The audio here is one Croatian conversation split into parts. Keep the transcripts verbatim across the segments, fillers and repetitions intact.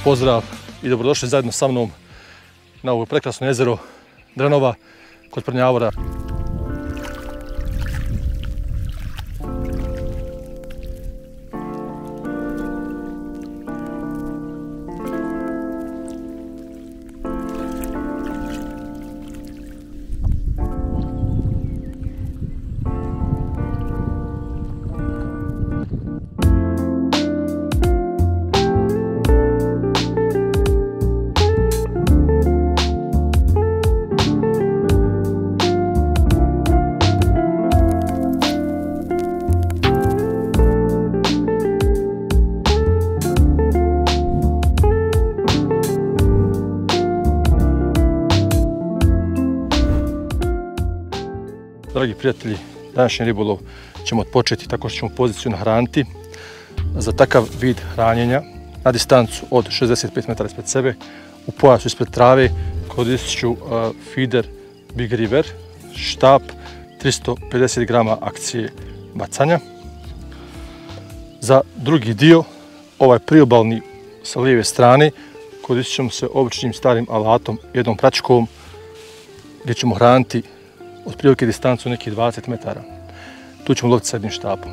pozdrav i dobrodošli zajedno sa mnom na ovo prekrasno jezero Drenova kod Prnjavora. Dragi prijatelji, današnji ribolov ćemo odpočeti tako što ćemo poziciju nahraniti. Za takav vid hranjenja na distancu od šezdeset pet metara ispred sebe, u pojasu ispred trave, koristit ću uh, feeder Big River, štap tristo pedeset grama akcije bacanja. Za drugi dio, ovaj priobalni sa lijeve strane, koristit ćemo se običnim starim alatom, jednom pračkom, gdje ćemo hraniti otprilike distancu nekih dvadeset metara. Tu ćemo loviti sa jednim štapom.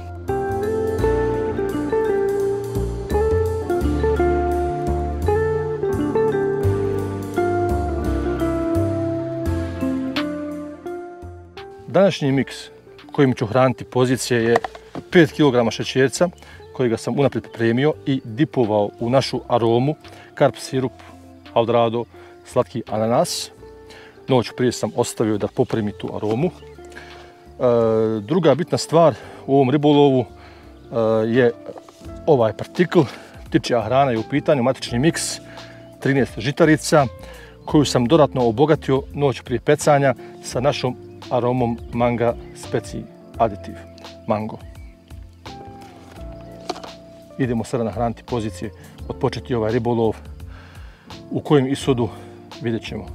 Današnji miks kojim ću hraniti pozicije je pet kilograma šećerca kojega sam unaprijed pripremio i dipovao u našu aromu, karp sirup, Eldorado, slatki ananas. Noć prije sam ostavio da poprimi tu aromu. E, druga bitna stvar u ovom ribolovu e, je ovaj partikl. Ptičja hrana je u pitanju, matični miks, trinaest žitarica, koju sam dodatno obogatio noć prije pecanja sa našom aromom Manga Speci Aditiv, mango. Idemo sada nahraniti pozicije, odpočeti ovaj ribolov, u kojem ishodu vidjet ćemo.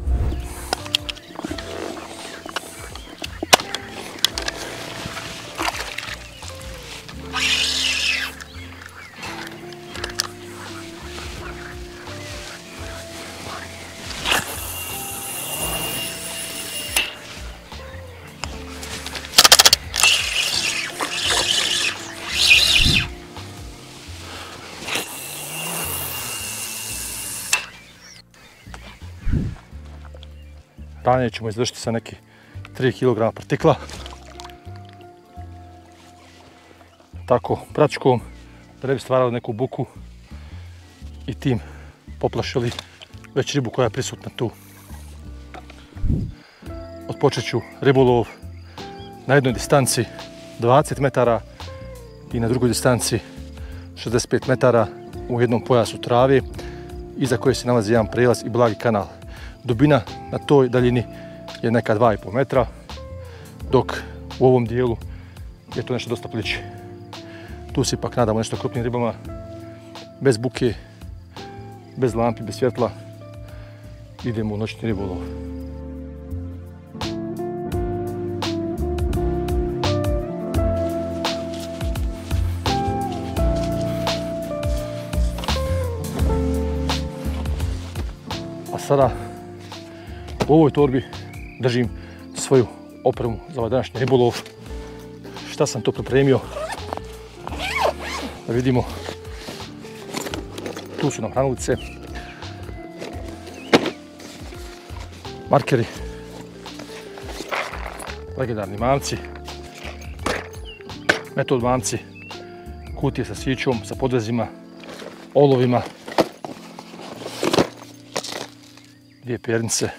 Hranjenje ćemo izvršiti sa neki tri kilograma partikla. Tako, pračkom, da ne bi stvarali neku buku i tim poplašili već ribu koja je prisutna tu. Odpočet ću ribolov na jednoj distanci dvadeset metara i na drugoj distanci šezdeset pet metara u jednom pojasu trave, iza koje se nalazi jedan prijelaz i blagi kanal. Dubina na toj daljini je neka dva i pol metra, dok u ovom dijelu je to nešto dosta pliće. Tu se ipak nadamo nešto krupnim ribama, bez buke, bez lampi, bez svjetla. Idemo u noćni ribolov. A sada u ovoj torbi držim svoju opremu za ovaj današnji ribolov. Šta sam to pripremio? Da vidimo. Tu su nam hranilice, markeri, legendarni mamci, metod mamci, kutije sa sićom, sa podvezima, olovima, dvije pernice.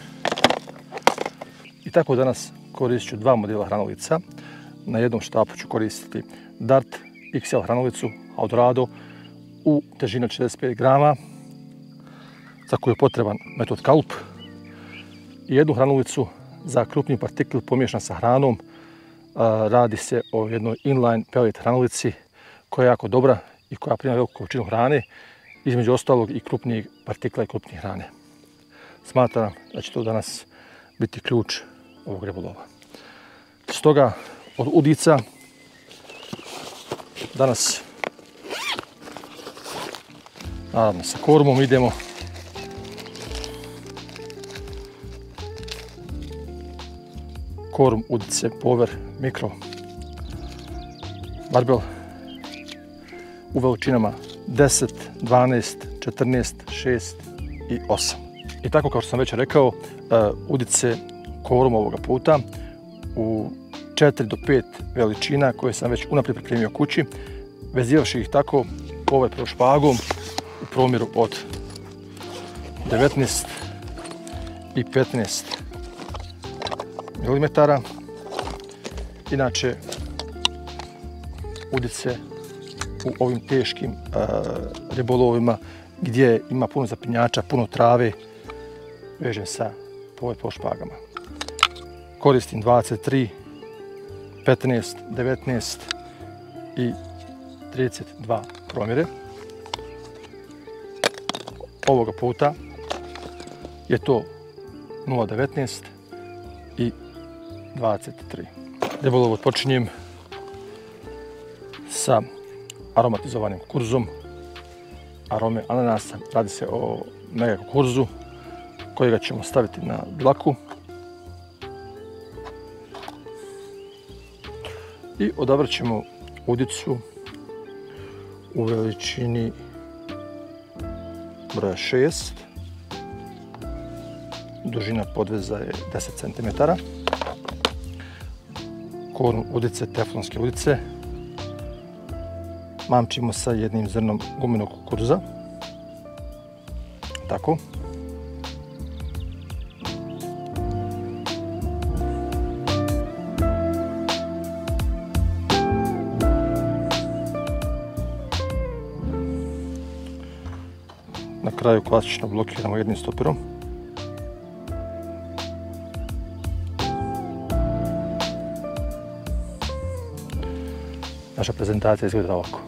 I tako danas koristit ću dva modela hranilica. Na jednom štapu ću koristiti Dart iks el hranilicu Eldorado u težini od šezdeset pet grama, za koju je potreban metod kalup. I jednu hranilicu za krupni partikl pomiješan sa hranom. Radi se o jednoj inline pellet hranilici koja je jako dobra i koja prima veliku količinu hrane, između ostalog i krupnijeg partikla i krupnije hrane. Smatram da će to danas biti ključ ovog ribolova. Stoga od udica danas naravno sa kormom idemo Korum udice Power Mikro barbel u veličinama deset, dvanaest, četrnaest, šest i osam. I tako kao što sam već rekao, udice Korum ovoga puta u četiri do pet veličina koje sam već unaprijed pripremio kući, vezivavši ih tako Power Pro špagom u promjeru od devetnaest i petnaest milimetara. Inače, udice u ovim teškim uh, ribolovima gdje ima puno zapinjača, puno trave, vežem sa Power Pro špagama. Koristim dvadeset tri, petnaest, devetnaest i trideset dva promjere. Ovoga puta je to nula devetnaest i dvadeset tri. Ribolov odpočinjem sa aromatizovanim kukuruzom, arome ananasa. Radi se o mega kukuruzu kojega ćemo staviti na dlaku i odabrat ćemo udicu u veličini broja šest. Dužina podveza je deset centimetara. Korum udice, teflonske udice. Mamčimo sa jednim zrnom gumenog kukuruza. Tako. Na kraju klasično blokiramo jednim stoperom. Naša prezentacija izgleda ovako.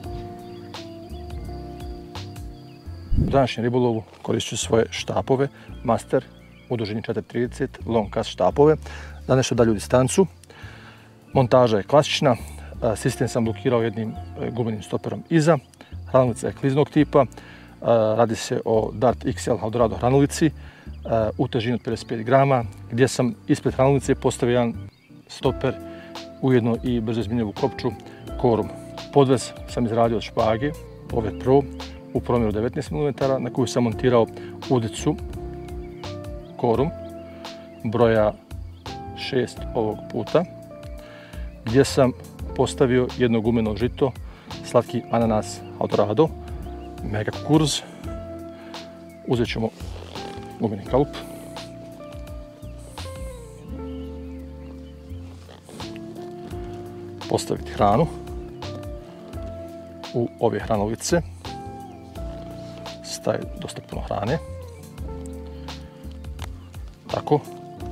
U današnjem ribolovu koristit ću svoje štapove Master u dužini četiri trideset, long cast štapove za nešto dalju distancu. Montaža je klasična, sistem sam blokirao jednim gumenim stoperom iza. Hranilica je kliznog tipa, radi se o Dart X L Eldorado hranilici u težini od pedeset pet grama, gdje sam ispred hranilice postavio jedan stoper, ujedno i brzo izmjenjivu kopču Korum. Podvez sam izradio od špage Power Pro u promjeru devetnaest milimetara na koju sam montirao udicu Korum broja šest ovog puta, gdje sam postavio jedno gumeno žito, slatki ananas Eldorado, mega kukuruz. Uzet ćemo gumeni kalup. Postaviti hranu u ove hranolice. Staje dosta puno hrane. Tako.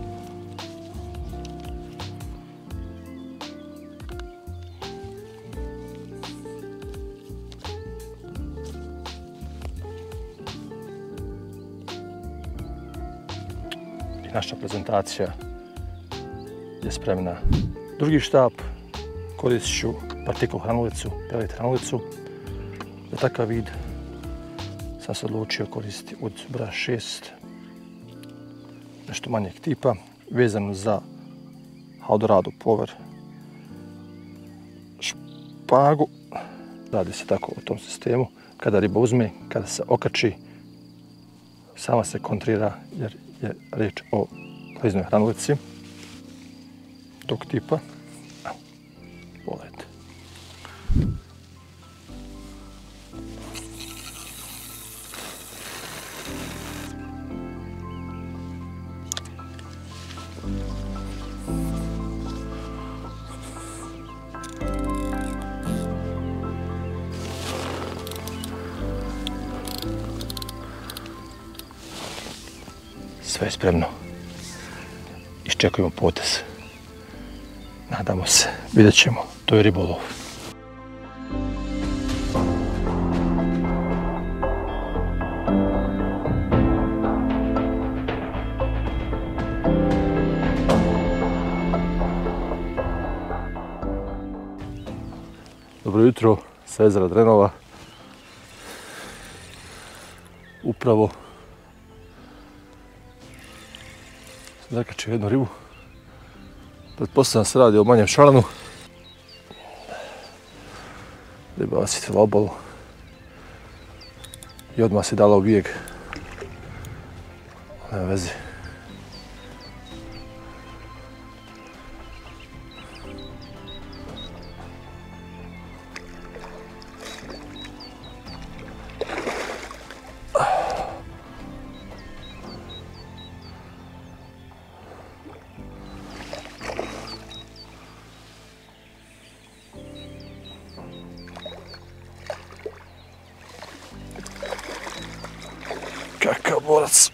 I naša prezentacija je spremna. Drugi štap koristit ću partikl hranolicu, pelet hranolicu. Za takav vid sam se odlučio koristiti udicu broja šest, nešto manjeg tipa, vezano za Eldorado Power špagu. Radi se tako u tom sistemu. Kada riba uzme, kada se okači, sama se kontrira jer je riječ o kliznoj hranolici tog tipa. Pogledajte. Sve je spremno. Iščekujemo potez. Nadamo se, vidjet ćemo. To je ribolov. Dobro jutro sa jezera Drenova. Upravo sam zakačio jednu ribu. Pretpostavljam se radi o manjem šaranu. Riba osjetila obalu i odmah se dala u bijeg. Nema veze. Kakav borac.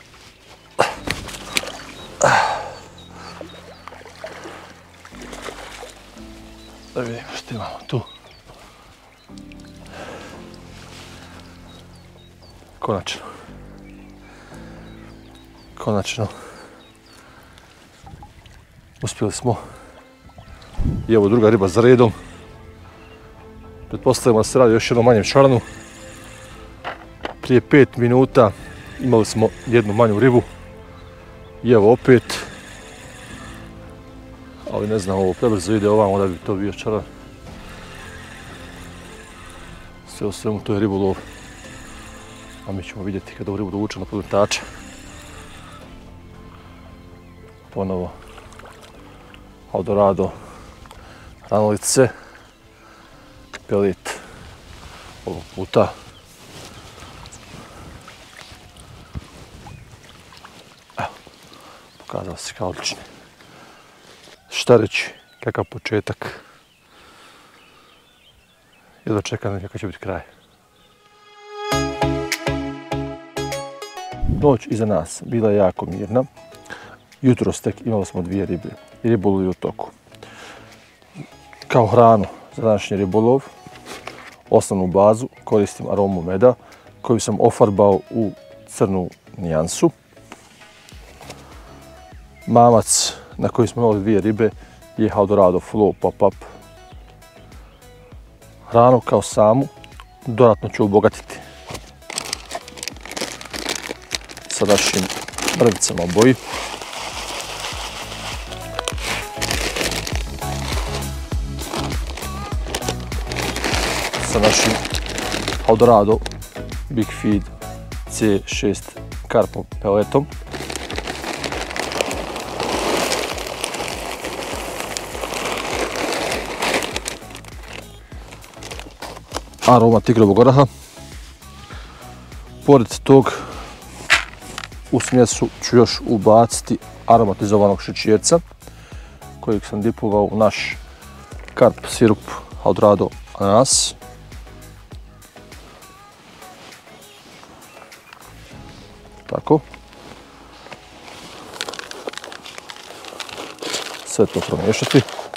Da vidimo što imamo tu. Konačno. Konačno. Uspjeli smo. I evo druga riba za redom. Pretpostavljamo da se radi još jednom manjem šaranu. Prije pet minuta imali smo jednu manju ribu. I evo opet. Ali ne znam, ovo prebrzo ide ovamo da bi to bio šaran. Sve u svemu to je ribolov. A mi ćemo vidjeti kada ovu ribu dovuče na podmetača. Ponovo Eldorado, hranolice, pelit ovog puta. Evo, pokazao se kao odlični. Šta reći, kakav početak. Jedva čekam kakav će biti kraj. Noć iza nas bila je jako mirna. Jutros tek imali smo dvije ribe i ribolov je u toku. Kao hranu za današnji ribolov, osnovnu bazu koristim aromu meda koju sam ofarbao u crnu nijansu. Mamac na koji smo imali dvije ribe je Eldorado Flow Pop-Up. Hranu kao samu dodatno ću obogatiti sa našim mrvicama u boji. Sa našim Eldorado Big Feed C šest karpom peletom. Aroma tigrovog oraha. Pored tog u smjesu ću još ubaciti aromatizovanog šećerca kojeg sam dipovao u naš karp sirup Eldorado ananas. Tako. Sve to promiješati.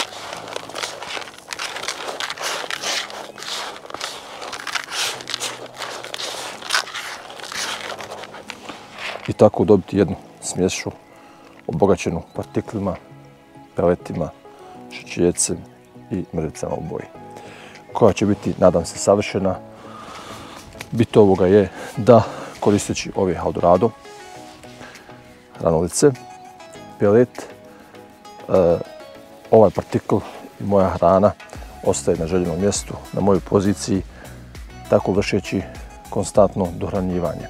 I tako dobiti jednu smjesu obogaćenu partiklima, peletima, šećercem i mrvicama u boji. Koja će biti, nadam se, savršena. Bit ovoga je da koristeći ove Eldorado hranolice, pelet, e, ovaj partikl i moja hrana ostaje na željenom mjestu, na mojoj poziciji, tako vršeći konstantno dohranjivanje.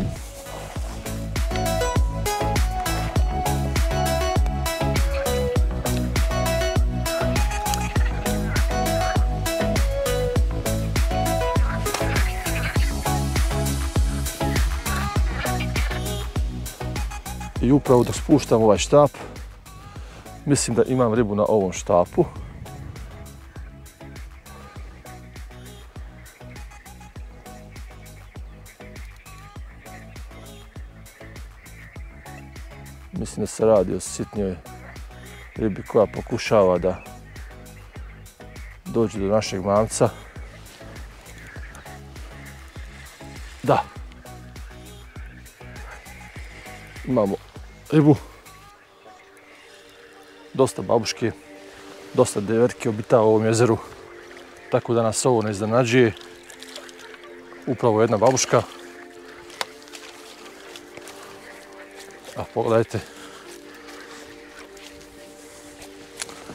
I upravo dok spuštam ovaj štap, mislim da imam ribu na ovom štapu. Mislim da se radi o sitnjoj ribi koja pokušava da dođe do našeg mamca. Da. Imamo ribu. Dosta babuške, dosta devetke obitava u ovom jezeru. Tako da nas ovo ne iznenađuje. Upravo jedna babuška. A pogledajte.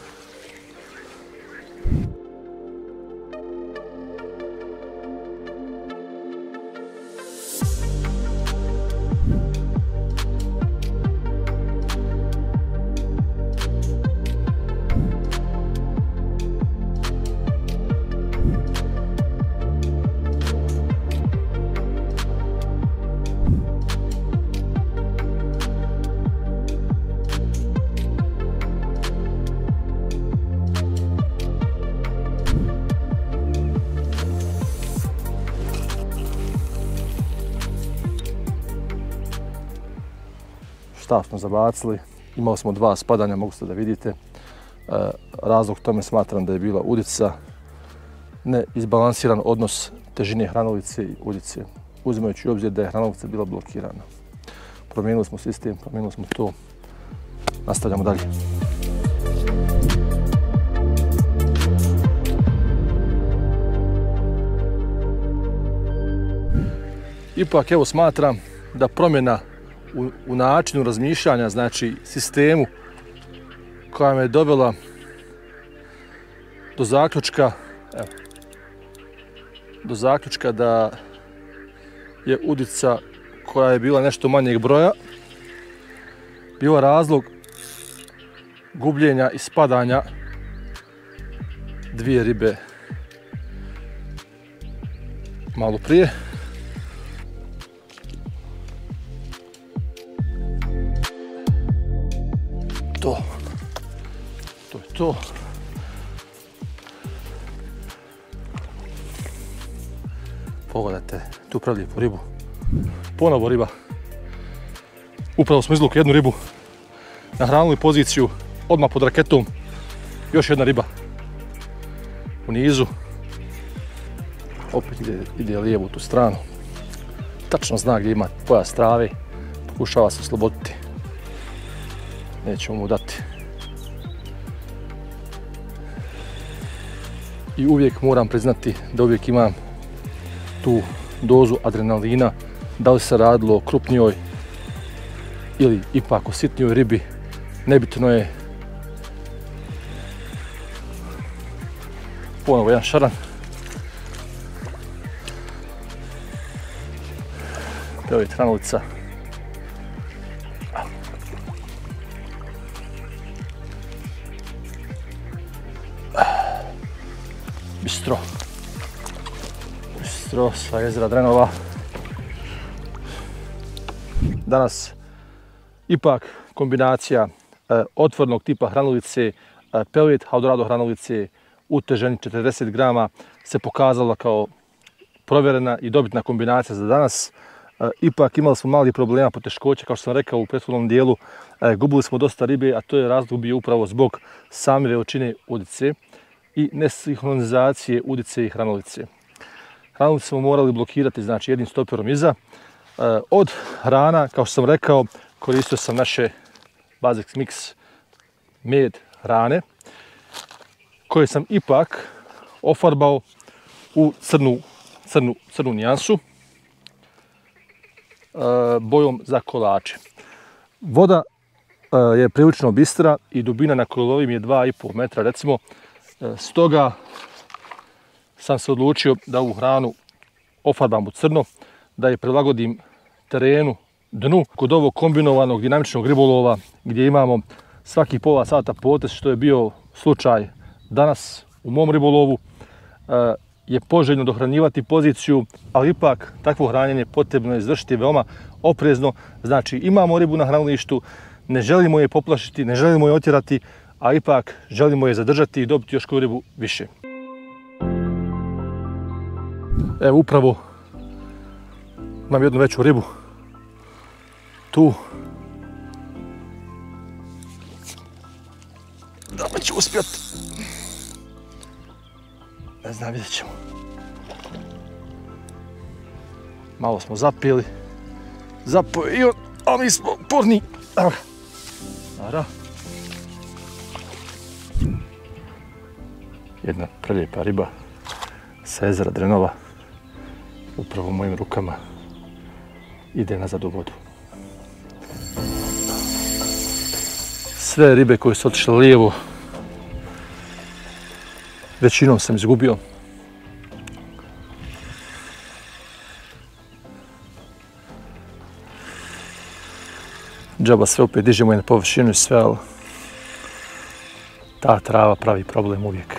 stav smo zabacili. Imali smo dva spadanja, mogu ste da vidite. Razlog tome smatram da je bila udica, neizbalansiran odnos težine hranolice i udice, uzimajući u obzir da je hranolica bila blokirana. Promijenili smo sistem, promijenili smo to. Nastavljamo dalje. Ipak evo smatram da promjena u, u načinu razmišljanja, znači sistemu, koja me je dovela do zaključka, evo, do zaključka da je udica koja je bila nešto manjeg broja bila razlog gubljenja i spadanja dvije ribe malo prije. To. To je to. Pogledajte tu prelijepu ribu. Ponovo riba. Upravo smo izvukli jednu ribu. Nahranili poziciju odmah pod raketom. Još jedna riba. U nizu. Opet ide, ide lijevo u tu stranu. Tačno zna gdje ima pojas trave. Pokušava se osloboditi. Nećemo mu dati. I uvijek moram priznati da uvijek imam tu dozu adrenalina, da li se radilo o krupnijoj ili ipak o sitnijoj ribi, nebitno je. Ponovo jedan šaran. Evo je hranolica. Bistro. Bistro sa jezera Drenova. Danas ipak kombinacija e, otvornog tipa hranolice, e, pellet Haudorado hranolice u težini četrdeset grama se pokazala kao provjerena i dobitna kombinacija za danas. E, ipak imali smo mali problema, poteškoća, kao što sam rekao u prethodnom dijelu, e, gubili smo dosta ribe, a to je razlog bio upravo zbog same veličine udice i nesinhronizacije udice i hranolice. Hranolice smo morali blokirati, znači jednim stoperom iza. E, od hrana, kao što sam rekao, koristio sam naše Basics Mix med hrane, koje sam ipak ofarbao u crnu, crnu, crnu nijansu, e, bojom za kolače. Voda e, je prilično bistra i dubina na kojoj lovim je dva i pol metra, recimo. E, stoga sam se odlučio da ovu hranu ofarbam u crno, da je prilagodim terenu, dnu. Kod ovog kombinovanog dinamičnog ribolova gdje imamo svaki pola sata potez, što je bio slučaj danas u mom ribolovu, je poželjno dohranjivati poziciju, ali ipak takvo hranjenje potrebno je izvršiti veoma oprezno. Znači imamo ribu na hranilištu, ne želimo je poplašiti, ne želimo je otjerati, a ipak želimo je zadržati i dobiti još koju ribu više. Evo upravo imam jednu veću ribu. Tu. Da li ću uspjeti? Ne znam, vidjet ćemo. Malo smo zapili. Zapojio, a mi smo porni. Evo ga. Ara. Jedna prelijepa riba sa jezera Drenova. Upravo u mojim rukama ide nazad u vodu. Sve ribe koje su otišle lijevo, većinom sam izgubio. Džaba sve opet dižemo i na površinu i sve, ali ta trava pravi problem uvijek.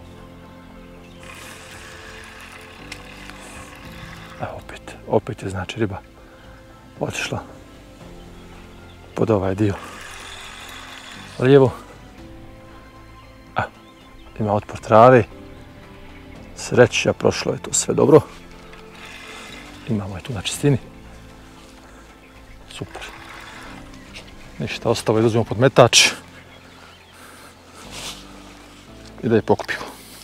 Evo opet, opet je znači riba otišla pod ovaj dio. Lijevo. A, ima otpor trave. Sreća, prošlo je to sve dobro. Imamo je tu na čistini. Super. Ništa, ostalo je da uzmemo podmetač i da je pokupimo.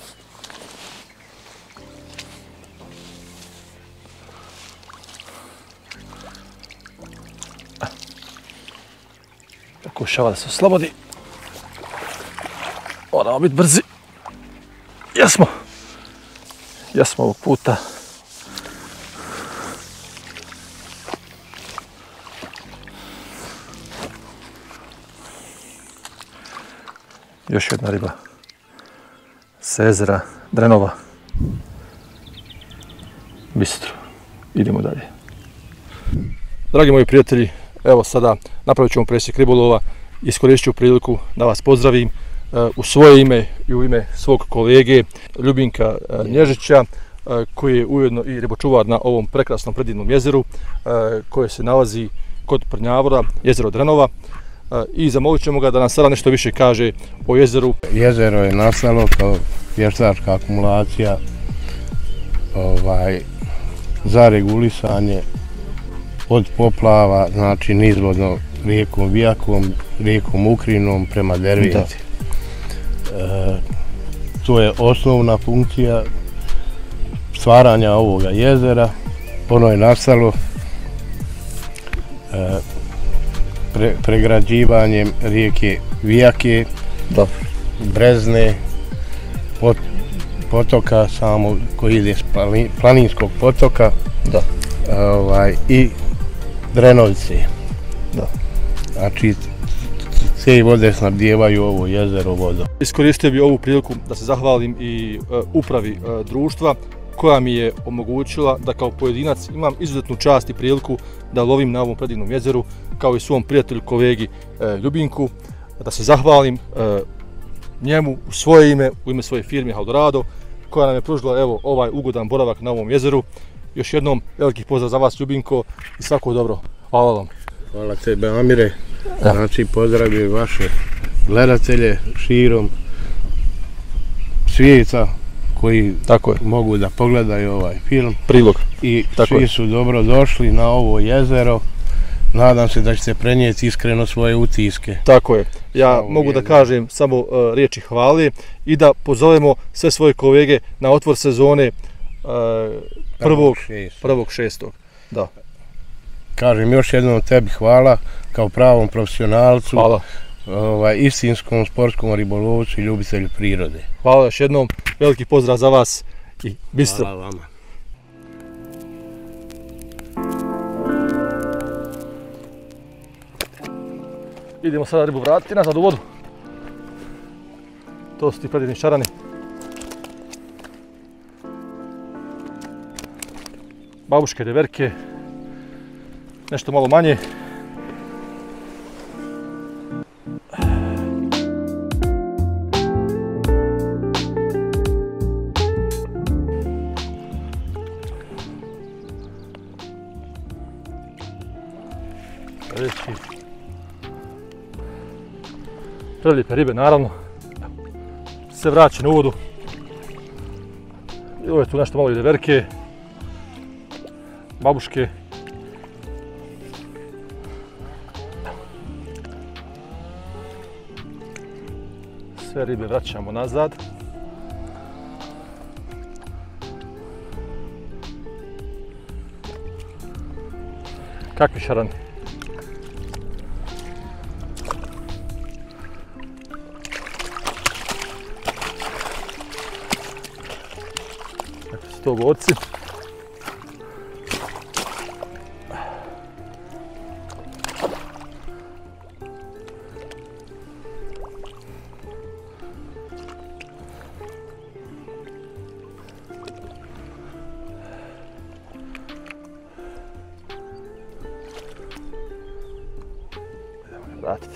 Pokušava da se oslobodi. Moramo biti brzi. Jesmo. Jesmo ovog puta. Još jedna riba sa jezera Drenova. Bistro. Idemo dalje. Dragi moji prijatelji, evo sada napravit ćemo presjek ribolova. Iskoristit ću priliku da vas pozdravim u svoje ime i u ime svog kolege Ljubinka Nježića, koji je ujedno i ribočuvar na ovom prekrasnom predivnom jezeru koje se nalazi kod Prnjavora, jezero Drenova. I zamolit ćemo ga da nam sada nešto više kaže o jezeru. Jezero je nastalo kao vještačka akumulacija ovaj, za regulisanje od poplava, znači nizvodno rijekom Vijakom, rijekom Ukrinom prema Derventi. E, to je osnovna funkcija stvaranja ovoga jezera. Ono je nastalo e, pre, pregrađivanjem rijeke Vijake, da. Brezne, pot, potoka samo koji ide s planinskog potoka, da. Ovaj, i Drenovice. Da. Znači, sve vode snabdijevaju ovo jezero vodom. Iskoristio bih ovu priliku da se zahvalim i uh, upravi uh, društva koja mi je omogućila da kao pojedinac imam izuzetnu čast i priliku da lovim na ovom predivnom jezeru, kao i svom prijatelju, kolegi uh, Ljubinku, da se zahvalim uh, njemu u svoje ime, u ime svoje firme Eldorado, koja nam je pružila evo ovaj ugodan boravak na ovom jezeru. Još jednom veliki pozdrav za vas, Ljubinko, i svako dobro. Hvala vam. Hvala tebe, Amire. Znači, pozdravljaju vaše gledatelje širom svijeta koji tako je. Mogu da pogledaju ovaj film. Prilog. I tako svi je. Su dobro došli na ovo jezero. Nadam se da ćete prenijeti iskreno svoje utiske. Tako je. Ja mogu jezero. Da kažem samo uh, riječi hvale i da pozovemo sve svoje kolege na otvor sezone uh, prvog, prvog šestog. Da. Kažem još jednom tebi hvala kao pravom profesionalcu, hvala. Ovaj, istinskom sportskom ribolovcu i ljubitelju prirode. Hvala još jednom, veliki pozdrav za vas i bistro. Hvala vama. Idemo sada ribu vratiti nazad u vodu. To su ti predivni šarani. Babuške, deverke. Nešto malo manje. Sljedeći. Prelijepe ribe, naravno. Se vraća u vodu. Bilo je tu nešto malo i deverke. Babuške. Sve ribe vraćamo nazad. Kakvi šarani? Kakvi su to gorci? Vratiti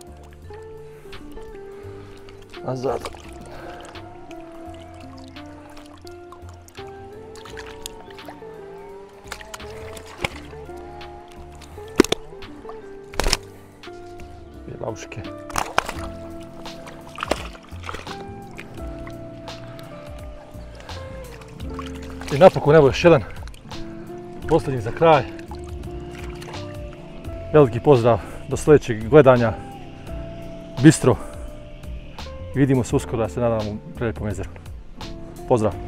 nazad. I babuške. I napokon evo još jedan posljednji za kraj. Veliki pozdrav do sljedećeg gledanja. Bistro. Vidimo se uskoro, da se nadam u prelijepom jezeru. Pozdrav!